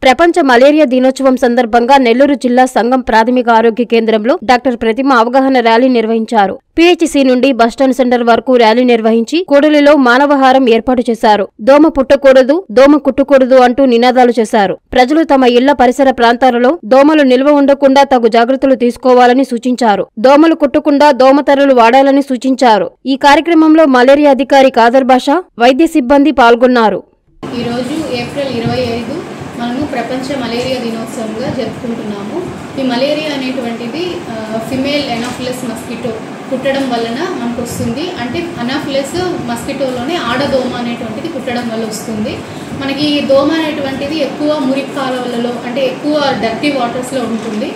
ప్రపంచ మలేరియా దినోత్సవం సందర్భంగా నెల్లూరు జిల్లా సంఘం ప్రాథమిక ఆరోగ్య కేంద్రంలో డాక్టర్ ప్రతిమ అవగాహన ర్యాలీ నిర్వహించారు. పిహెచ్సి నుండి బస్టాండ్ సెంటర్ వరకు ర్యాలీ నిర్వహించి కూడలిలో మానవహారం ఏర్పాటు చేశారు. దోమ పుట్టకూడదు, దోమ కుట్టకూడదు అంటూ నినాదాలు చేశారు. ప్రజలు తమ ఇళ్ల పరిసర ప్రాంతాలలో దోమలు నిల్వ ఉండకుండా తగు జాగ్రత్తలు తీసుకోవాలని సూచించారు. దోమలు కుట్టకుండా దోమతెరలు వాడాలని సూచించారు. ఈ కార్యక్రమంలో మలేరియా అధికారి కాదర్ బాషా, వైద్య సిబ్బంది పాల్గొన్నారు. ఈ రోజు ఏప్రిల్ 25 మనము ప్రపంచ మలేరియా దినోత్సవంగా జరుపుకుంటున్నాము. ఈ మలేరియా అనేటువంటిది ఫిమేల్ ఎనాఫిలస్ మస్కిటో కుట్టడం వలన మనకు వస్తుంది. అంటే అనాఫిలస్ మస్కిటోలోనే ఆడదోమ అనేటువంటిది కుట్టడం వల్ల వస్తుంది. మనకి ఈ దోమ అనేటువంటిది ఎక్కువ మురికి కాలువలలో అంటే ఎక్కువ డర్టీ వాటర్స్లో ఉంటుంది.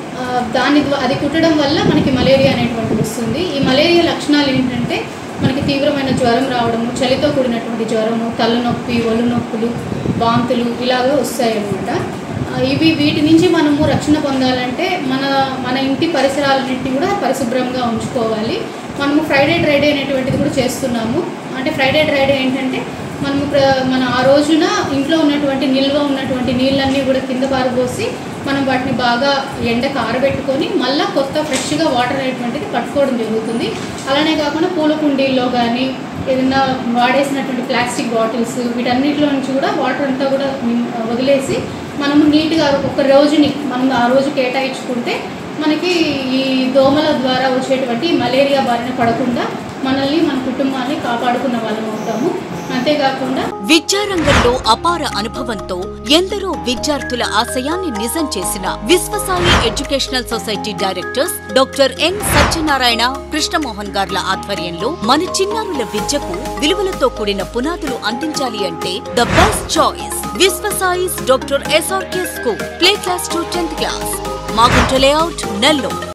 అది కుట్టడం వల్ల మనకి మలేరియా అనేటువంటిది వస్తుంది. ఈ మలేరియా లక్షణాలు ఏంటంటే మనకి తీవ్రమైన జ్వరం రావడము, చలితో కూడినటువంటి జ్వరము, తలనొప్పి, ఒళ్ళు నొప్పులు, వాంతులు ఇలాగా వస్తాయన్నమాట. వీటి నుంచి మనము రక్షణ పొందాలంటే మన ఇంటి పరిసరాలన్నింటినీ కూడా పరిశుభ్రంగా ఉంచుకోవాలి. మనము ఫ్రైడే డ్రైడే అనేటువంటిది కూడా చేస్తున్నాము. అంటే ఫ్రైడే డ్రైడే ఏంటంటే మన ఆ రోజున ఇంట్లో ఉన్నటువంటి నిల్వ ఉన్నటువంటి నీళ్ళన్నీ కూడా కింద పారబోసి మనం వాటిని బాగా ఎండకు ఆరబెట్టుకొని మళ్ళీ కొత్త ఫ్రెష్గా వాటర్ అనేటువంటిది పట్టుకోవడం జరుగుతుంది. అలానే కాకుండా పూల కుండీల్లో కానీ ఏదైనా వాడేసినటువంటి ప్లాస్టిక్ బాటిల్స్ వీటన్నిటిలో నుంచి కూడా వాటర్ అంతా కూడా వదిలేసి మనము నీట్గా ఒక రోజుని మనం ఆ రోజు కేటాయించుకుంటే మనకి ఈ దోమల ద్వారా వచ్చేటువంటి మలేరియా బారిన పడకుండా మనల్ని మన కుటుంబాన్ని కాపాడుకున్న వాళ్ళం అవుతాము. అంతేకాకుండా విద్యారంగంలో అపార అనుభవంతో ఎందరో విద్యార్థుల ఆశయాన్ని నిజం చేసిన Vishwasai educational society directors doctor N Satyanarayana, Krishnamohan గార్ల ఆధ్వర్యంలో మన చిన్నారుల విద్యకు విలువలతో కూడిన పునాదులు అందించాలి అంటే the best choice Vishwasai's doctor SRK school, play class to 10th class, Magunta layout, Nellore.